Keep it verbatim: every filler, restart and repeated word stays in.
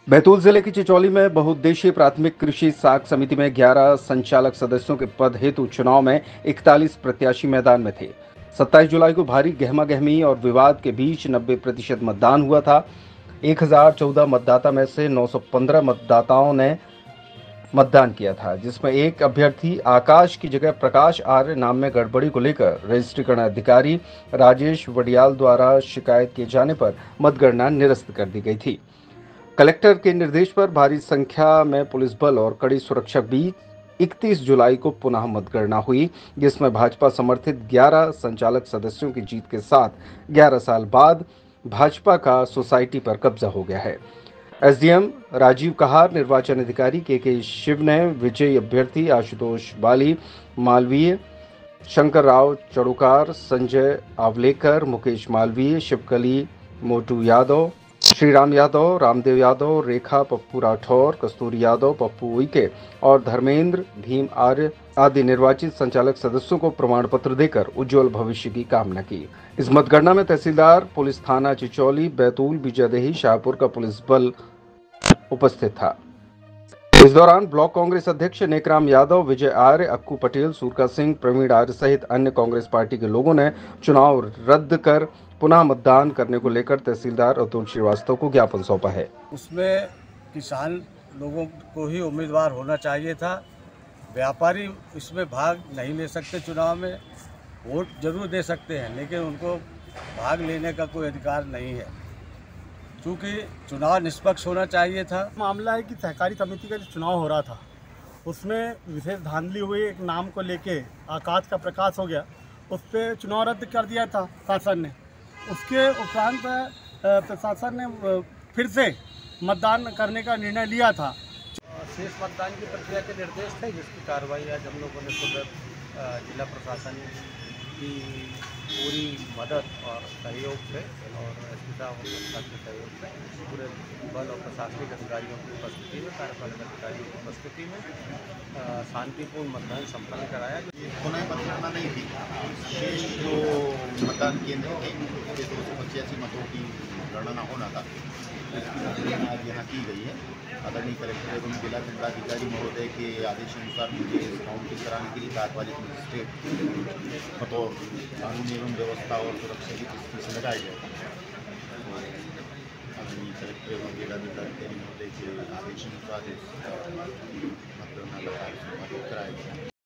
बैतूल जिले की चिचौली में बहुउद्देशीय प्राथमिक कृषि साख समिति में ग्यारह संचालक सदस्यों के पद हेतु चुनाव में इकतालीस प्रत्याशी मैदान में थे। सत्ताईस जुलाई को भारी गहमा गहमी और विवाद के बीच नब्बे प्रतिशत मतदान हुआ था। एक हजार चौदह मतदाता में से नौ सौ पंद्रह मतदाताओं ने मतदान किया था, जिसमें एक अभ्यर्थी आकाश की जगह प्रकाश आर्य नाम में गड़बड़ी को लेकर रजिस्ट्रीकरण अधिकारी राजेश वडियाल द्वारा शिकायत किए जाने पर मतगणना निरस्त कर दी गई थी। कलेक्टर के निर्देश पर भारी संख्या में पुलिस बल और कड़ी सुरक्षा बीच इकतीस जुलाई को पुनः मतगणना हुई, जिसमें भाजपा समर्थित ग्यारह संचालक सदस्यों की जीत के साथ ग्यारह साल बाद भाजपा का सोसाइटी पर कब्जा हो गया है। एसडीएम राजीव कहार, निर्वाचन अधिकारी के के शिव ने विजयी अभ्यर्थी आशुतोष बाली, मालवीय, शंकर राव चड़ुकार, संजय आवलेकर, मुकेश मालवीय, शिवकली मोटू यादव, श्रीराम यादव, रामदेव यादव, रेखा पप्पू राठौर, कस्तूरी यादव, पप्पू उइके और धर्मेंद्र भीम आर्य आदि निर्वाचित संचालक सदस्यों को प्रमाण पत्र देकर उज्जवल भविष्य की कामना की। इस मतगणना में तहसीलदार, पुलिस थाना चिचौली, बैतूल, विजयदेही, शाहपुर का पुलिस बल उपस्थित था। इस दौरान ब्लॉक कांग्रेस अध्यक्ष नेकराम यादव, विजय आर्य, अक्कू पटेल, सूरका सिंह, प्रवीण आर्य सहित अन्य कांग्रेस पार्टी के लोगों ने चुनाव रद्द कर पुनः मतदान करने को लेकर तहसीलदार अतुल श्रीवास्तव को ज्ञापन सौंपा है। उसमें किसान लोगों को ही उम्मीदवार होना चाहिए था। व्यापारी इसमें भाग नहीं ले सकते। चुनाव में वोट जरूर दे सकते हैं, लेकिन उनको भाग लेने का कोई अधिकार नहीं है, क्योंकि चुनाव निष्पक्ष होना चाहिए था। मामला है कि सहकारी समिति का जो चुनाव हो रहा था उसमें विशेष धांधली हुई। एक नाम को लेके आकाश का प्रकाश हो गया, उस पर चुनाव रद्द कर दिया था शासन ने। उसके उपरांत प्रशासन ने फिर से मतदान करने का निर्णय लिया था। शेष मतदान की प्रक्रिया के निर्देश थे, जिसकी कार्रवाई आज हम लोगों ने खुद जिला प्रशासन की पूरी मदद और सहयोग से और एसपी साहब के सहयोग से पूरे बल और प्रशासनिक अधिकारियों की उपस्थिति में, कार्यपालक अधिकारियों की उपस्थिति में शांतिपूर्ण मतदान संपन्न कराया। पुनः मतगणना नहीं थी। शेष जो मतदान केंद्र थे दो सौ पचासी मतों की गणना होना था, इसकी मतगणना आज यहाँ की गई है। आदरणीय कलेक्टर एवं जिला दंडाधिकारी महोदय के आदेशानुसार मुझे काउंटिंग कराने के लिए कार्यपालिक मजिस्ट्रेट बतौर कानून एवं व्यवस्था और सुरक्षा की दृष्टि से लगाए गए। आदरणीय कलेक्टर एवं जिलाधिकारी महोदय के आदेशानुसार इस मतगणना का कार्य कराया गया।